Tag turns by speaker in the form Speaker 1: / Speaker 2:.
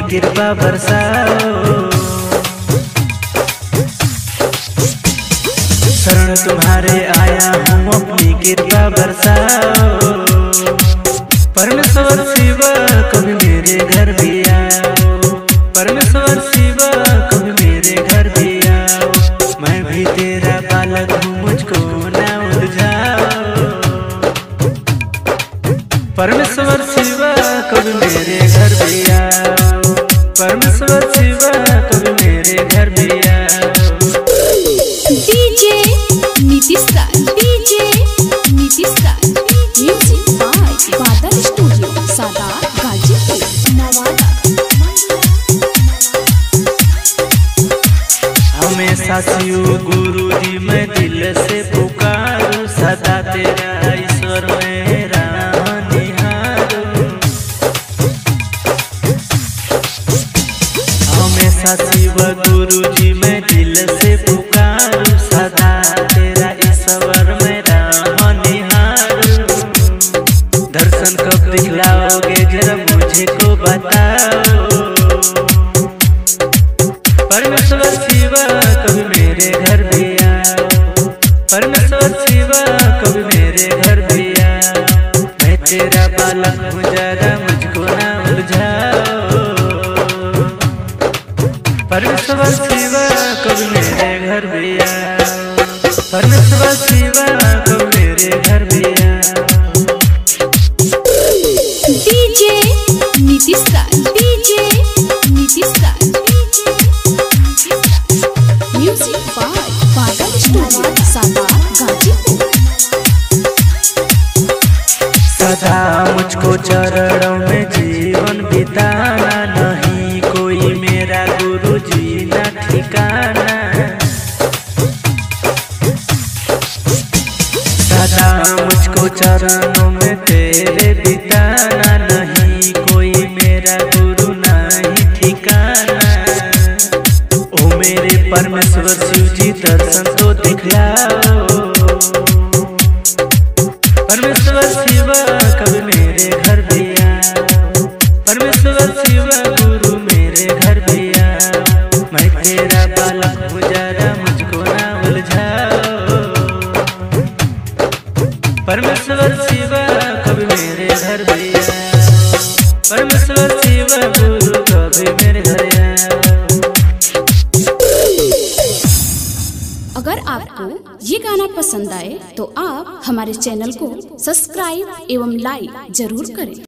Speaker 1: कृपा बरसाओ। शरण तुम्हारे आया हूँ अपनी कृपा बरसाओ। परमेश्वर शिव कभी मेरे घर भी आओ। परमेश्वर शिव कभी मेरे घर भी आओ। मैं भी तेरा बालक हूँ मुझको ना उलझाओ। परमेश्वर शिव कभी मेरे घर भी आओ। परमेश्वर शिव कभी मेरे घर भी आओ।
Speaker 2: DJ Nitish Raj, DJ Nitish Raj, music by Badal studio, Sadat, Ghazipur, Nawada.
Speaker 1: हमेशा शिव गुरु जी मैं दिल से पुकारूं। सदा तेरा ईश्वर मेरा निहारूं। हमेशा शिव गुरु जी मैं दिल से पुकारूं। सदा तेरा ईश्वर मेरा निहारूं। दर्शन कब दिखलाओगे जरा मुझे को बताओ। परमेश्वर शिव कभी मेरे घर भी आओ। परमेश्वर शिव कभी मेरे घर भी आओ। मैं तेरा बालक हूँ जरा मुझको ना उलझाओ। परमेश्वर शिव कभी मेरे घर भी आओ। परमेश्वर शिव कभी मेरे घर भी आओ।
Speaker 2: DJ Nitish Raj, DJ Nitish Raj, music by Badal studio, Sadat, Ghazipur.
Speaker 1: सदा मुझको चरणों में जीवन बिताना। नहीं कोई मेरा गुरु जी ना ठिकाना। सदा मुझको चरणों में तेरे बिताना। नहीं कोई मेरा गुरु नहीं ठिकाना। ओ मेरे परमेश्वर शिव जी दर्शन तो दिखलाओ। परमेश्वर शिव कभी मेरे घर भी आओ। परमेश्वर शिव गुरु मेरे घर भी आओ। मैं तेरा बालक हूँ जरा मुझको ना उलझाओ। परमेश्वर शिव कभी मेरे घर भी आओ। परमेश्वर शिव गुरु कभी मेरे घर आओ।
Speaker 2: अगर आपको ये गाना पसंद आए तो आप हमारे चैनल को सब्सक्राइब एवं लाइक जरूर करें।